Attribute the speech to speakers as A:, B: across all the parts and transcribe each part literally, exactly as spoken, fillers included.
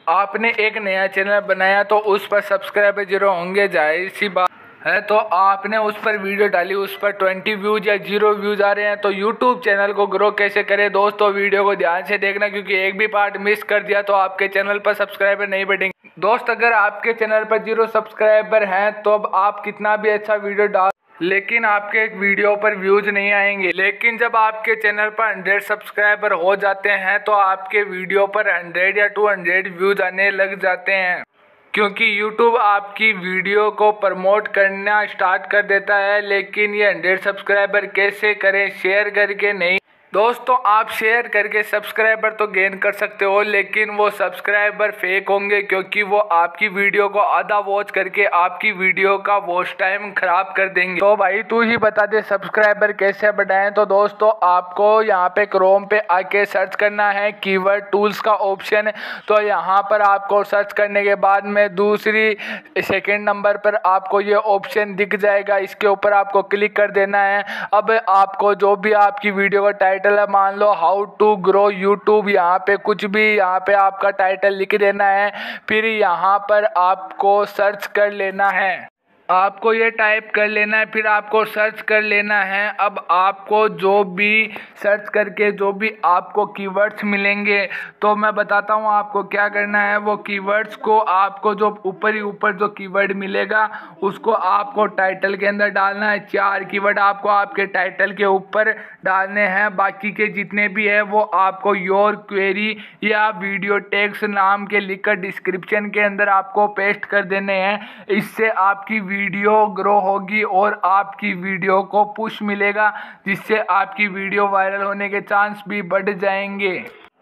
A: आपने एक नया चैनल बनाया तो उस पर सब्सक्राइबर जीरो होंगे, जाहिर सी बात है। तो आपने उस पर वीडियो डाली, उस पर ट्वेंटी व्यूज या जीरो व्यूज आ रहे हैं, तो यूट्यूब चैनल को ग्रो कैसे करें? दोस्तों वीडियो को ध्यान से देखना, क्योंकि एक भी पार्ट मिस कर दिया तो आपके चैनल पर सब्सक्राइबर नहीं बढ़ेंगे। दोस्त, अगर आपके चैनल पर जीरो सब्सक्राइबर हैं तो अब आप कितना भी अच्छा वीडियो डाल, लेकिन आपके एक वीडियो पर व्यूज नहीं आएंगे। लेकिन जब आपके चैनल पर हंड्रेड सब्सक्राइबर हो जाते हैं तो आपके वीडियो पर हंड्रेड या टू हंड्रेड व्यूज आने लग जाते हैं, क्योंकि YouTube आपकी वीडियो को प्रमोट करना स्टार्ट कर देता है। लेकिन ये हंड्रेड सब्सक्राइबर कैसे करें? शेयर करके नहीं दोस्तों, आप शेयर करके सब्सक्राइबर तो गेन कर सकते हो, लेकिन वो सब्सक्राइबर फेक होंगे, क्योंकि वो आपकी वीडियो को आधा वॉच करके आपकी वीडियो का वॉच टाइम खराब कर देंगे। तो भाई तू ही बता दे सब्सक्राइबर कैसे बढ़ाएं। तो दोस्तों आपको यहाँ पे क्रोम पे आके सर्च करना है कीवर्ड टूल्स का ऑप्शन। तो यहाँ पर आपको सर्च करने के बाद में दूसरी सेकेंड नंबर पर आपको ये ऑप्शन दिख जाएगा, इसके ऊपर आपको क्लिक कर देना है। अब आपको जो भी आपकी वीडियो का टाइटल है, मान लो हाउ टू ग्रो यूट्यूब, यहाँ पे कुछ भी यहाँ पे आपका टाइटल लिख देना है। फिर यहाँ पर आपको सर्च कर लेना है, आपको ये टाइप कर लेना है, फिर आपको सर्च कर लेना है। अब आपको जो भी सर्च करके जो भी आपको कीवर्ड्स मिलेंगे, तो मैं बताता हूँ आपको क्या करना है। वो कीवर्ड्स को आपको जो ऊपर ही ऊपर जो कीवर्ड मिलेगा उसको आपको टाइटल के अंदर डालना है। चार कीवर्ड आपको आपके टाइटल के ऊपर डालने हैं, बाकी के जितने भी है वो आपको योर क्वेरी या वीडियो टैग्स नाम के लिखकर डिस्क्रिप्शन के अंदर आपको पेस्ट कर देने हैं। इससे आपकी वीडियो ग्रो होगी और आपकी वीडियो को पुश मिलेगा, जिससे आपकी वीडियो वायरल होने के चांस भी बढ़ जाएंगे।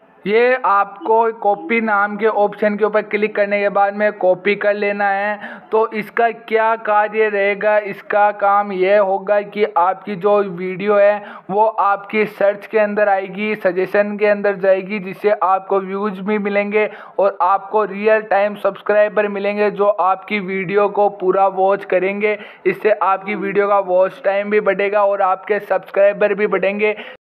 A: ये आपको कॉपी नाम के ऑप्शन के ऊपर क्लिक करने के बाद में कॉपी कर लेना है। तो इसका क्या कार्य रहेगा? इसका काम यह होगा कि आपकी जो वीडियो है वो आपकी सर्च के अंदर आएगी, सजेशन के अंदर जाएगी, जिससे आपको व्यूज भी मिलेंगे और आपको रियल टाइम सब्सक्राइबर मिलेंगे जो आपकी वीडियो को पूरा वॉच करेंगे। इससे आपकी वीडियो का वॉच टाइम भी बढ़ेगा और आपके सब्सक्राइबर भी बढ़ेंगे।